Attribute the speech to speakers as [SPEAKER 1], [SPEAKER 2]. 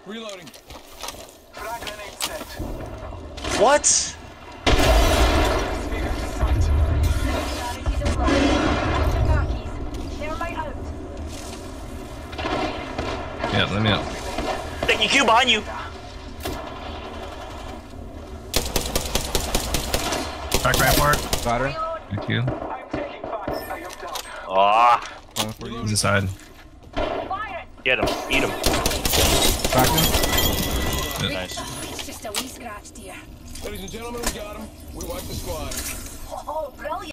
[SPEAKER 1] Reloading.
[SPEAKER 2] What?
[SPEAKER 3] Yeah, let me up.
[SPEAKER 2] Taking Q behind you.
[SPEAKER 3] Back rampart.
[SPEAKER 4] Got her.
[SPEAKER 3] Thank you.
[SPEAKER 2] Ah,
[SPEAKER 3] He's inside.
[SPEAKER 2] get him, eat him.
[SPEAKER 4] Back him.
[SPEAKER 3] Nice.
[SPEAKER 5] It's just a wee scratch, dear.
[SPEAKER 1] Ladies and gentlemen, we got him. We wiped the squad.
[SPEAKER 5] Oh, brilliant.